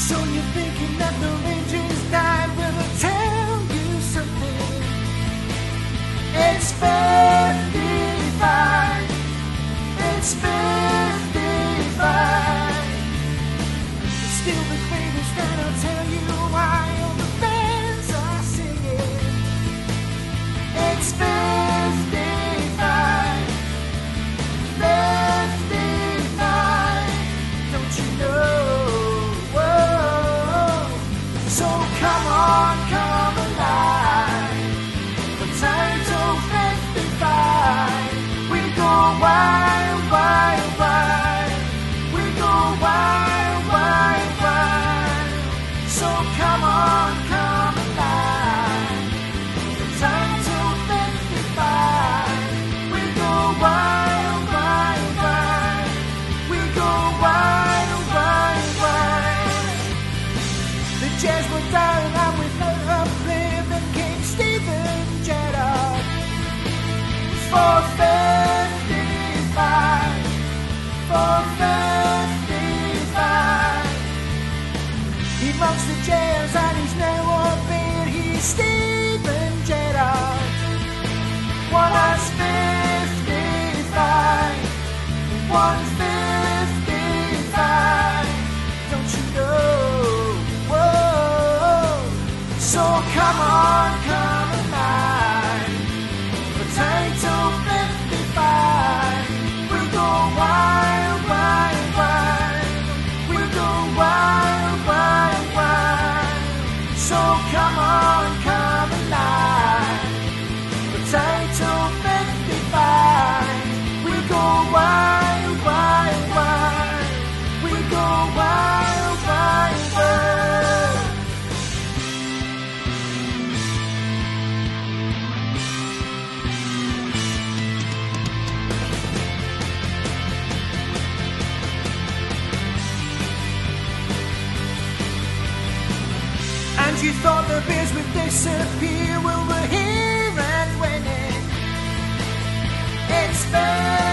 So you're thinking that the Rangers died? Well, I'll tell you something. It's 55. It's 55. It's still the greatest, and I'll tell you why. All the fans are singing. It's 55. 55. Don't you know? So come on, come alive. For title 55, we go wild, wild, wild. We go wild, wild, wild. So come on, come alive. For title 55, we go wild, wild, wild. We go wild, wild, wild. The Jazz were down and we let her play. Then came Steven Gerrard for 55. For 55. He mocks the Jazz and he's now albeit. He's Steven Gerrard. One us 55. 155. Don't you know? So come on, come alive. For title 55, we'll go wild, wild, wild. We'll go wild, wild, wild. So come on, come alive. For title 55, we'll go wild, wild, wild. We'll go wild, wild, wild. And you thought the Bears would disappear. Well, we're here and winning. It's fair.